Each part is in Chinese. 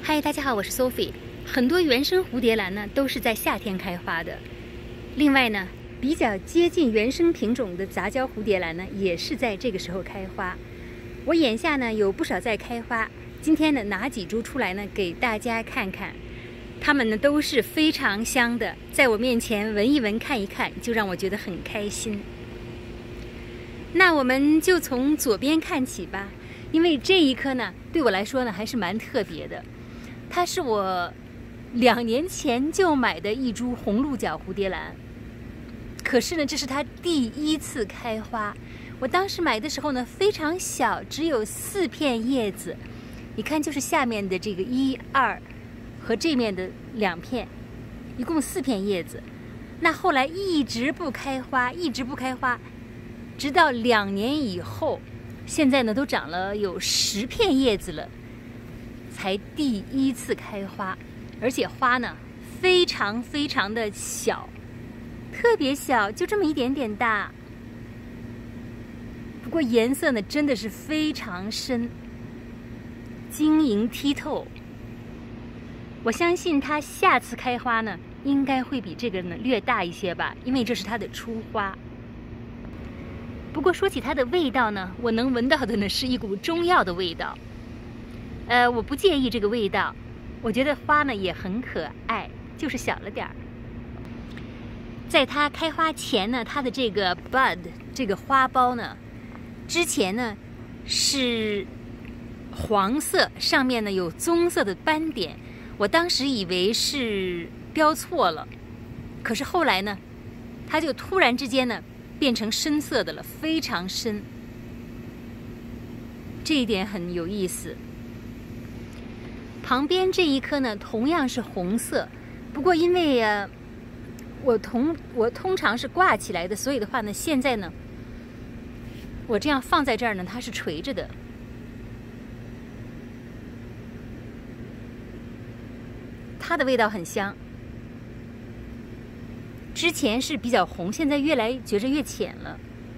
嗨，大家好，我是 Sophie。很多原生蝴蝶兰呢都是在夏天开花的。另外呢，比较接近原生品种的杂交蝴蝶兰呢，也是在这个时候开花。我眼下呢有不少在开花，今天呢拿几株出来呢给大家看看。它们呢都是非常香的，在我面前闻一闻、看一看，就让我觉得很开心。那我们就从左边看起吧，因为这一颗呢对我来说呢还是蛮特别的。它是我2年前就买的一株红鹿角蝴蝶兰，可是呢，这是它第一次开花。我当时买的时候呢，非常小，只有4片叶子。你看，就是下面的这个1、2和这面的2片，一共4片叶子。那后来一直不开花，一直不开花，直到2年以后，现在呢都长了有10片叶子了。才第一次开花，而且花呢非常非常的小，特别小，就这么一点点大。不过颜色呢真的是非常深，晶莹剔透。我相信它下次开花呢应该会比这个呢略大一些吧，因为这是它的初花。不过说起它的味道呢，我能闻到的呢是一股中药的味道。我不介意这个味道，我觉得花呢也很可爱，就是小了点儿。在它开花前呢，它的这个 bud 这个花苞呢，之前呢是黄色，上面呢有棕色的斑点，我当时以为是标错了，可是后来呢，它就突然之间呢变成深色的了，非常深，这一点很有意思。旁边这一颗呢，同样是红色，不过因为我通常是挂起来的，所以的话呢，现在呢，我这样放在这儿呢，它是垂着的。它的味道很香，之前是比较红，现在觉着越浅了。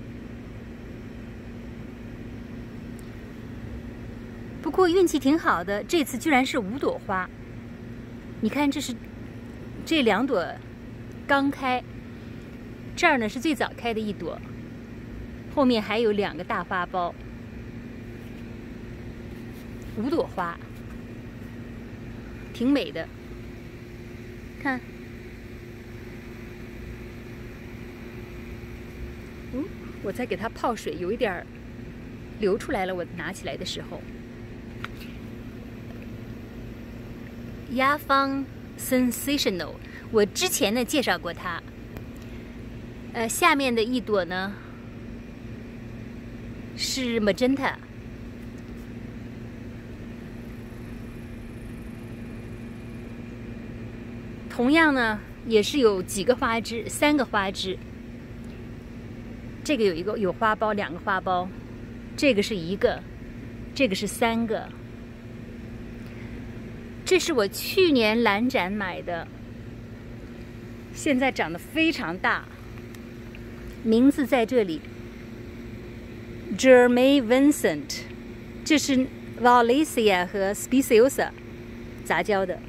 不过运气挺好的，这次居然是5朵花。你看，这2朵刚开，这儿呢是最早开的1朵，后面还有2个大花苞，5朵花，挺美的。看，我在给它泡水，有一点流出来了，我拿起来的时候。Yafang Sensational， 我之前呢介绍过它。下面的1朵呢是 Magenta， 同样呢也是有几个花枝，3个花枝。这个有花苞，2个花苞，这个是1个，这个是3个。这是我去年兰展买的，现在长得非常大。名字在这里 ，Jermaine Vincent， 这是 Wallacea 和 Speciosa 杂交的，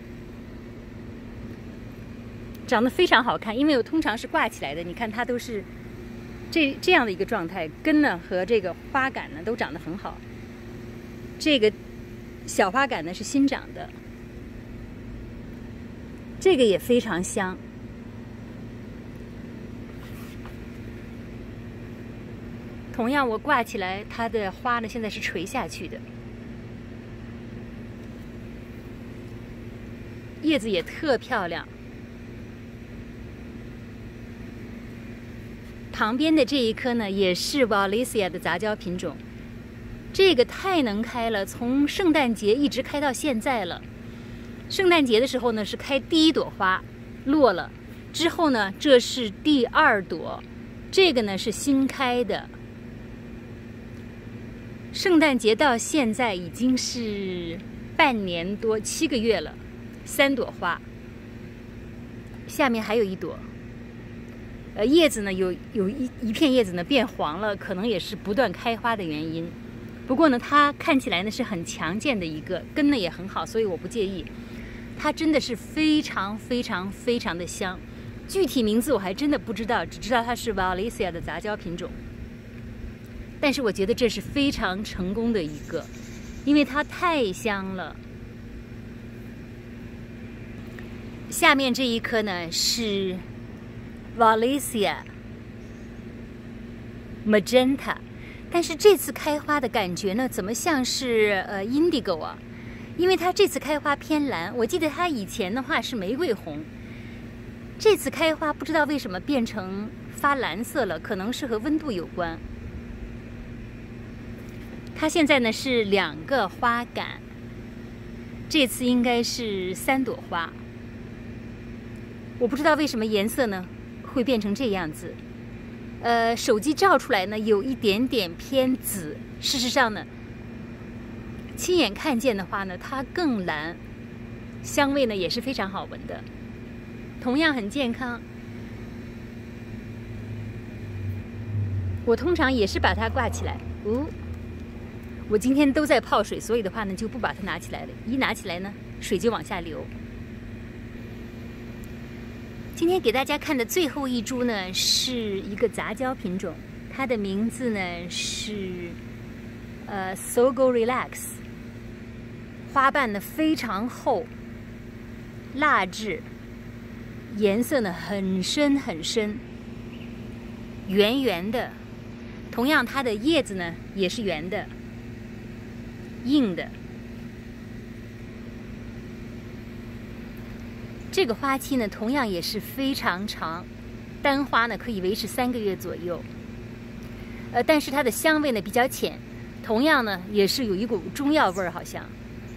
长得非常好看。因为我通常是挂起来的，你看它都是这样的一个状态，根呢和这个花杆呢都长得很好。这个小花杆呢是新长的。这个也非常香，同样我挂起来，它的花呢现在是垂下去的，叶子也特漂亮。旁边的这一颗呢也是 Wallacea 的杂交品种，这个太能开了，从圣诞节一直开到现在了。圣诞节的时候呢是开第1朵花，落了，之后呢这是第2朵，这个呢是新开的。圣诞节到现在已经是半年多，7个月了，3朵花，下面还有1朵。叶子呢有一片叶子呢变黄了，可能也是不断开花的原因。 不过呢，它看起来呢是很强健的一个根呢也很好，所以我不介意。它真的是非常非常非常的香，具体名字我还真的不知道，只知道它是 Valencia 的杂交品种。但是我觉得这是非常成功的一个，因为它太香了。下面这一颗呢是 Valencia Magenta。但是这次开花的感觉呢，怎么像是Indigo 啊？因为它这次开花偏蓝，我记得它以前的话是玫瑰红，这次开花不知道为什么变成发蓝色了，可能是和温度有关。它现在呢是2个花杆，这次应该是3朵花。我不知道为什么颜色呢会变成这样子。手机照出来呢有一点点偏紫，事实上呢，亲眼看见的话呢，它更蓝，香味呢也是非常好闻的，同样很健康。我通常也是把它挂起来。我今天都在泡水，所以的话呢就不把它拿起来了，一拿起来呢水就往下流。今天给大家看的最后一株呢，是一个杂交品种，它的名字呢是Sogo Relax， 花瓣呢非常厚，蜡质，颜色呢很深很深，圆圆的，同样它的叶子呢也是圆的，硬的。这个花期呢，同样也是非常长，单花呢可以维持3个月左右。但是它的香味呢比较浅，同样呢也是有一股中药味儿，好像。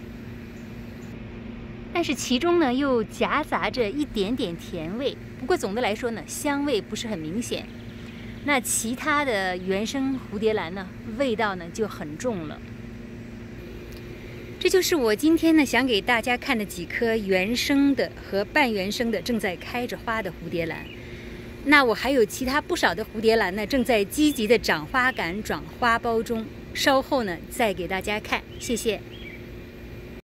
但是其中呢又夹杂着一点点甜味，不过总的来说呢，香味不是很明显。那其他的原生蝴蝶兰呢，味道呢就很重了。这就是我今天呢想给大家看的几颗原生的和半原生的正在开着花的蝴蝶兰。那我还有其他不少的蝴蝶兰呢，正在积极的长花杆、长花苞中，稍后呢再给大家看。谢谢。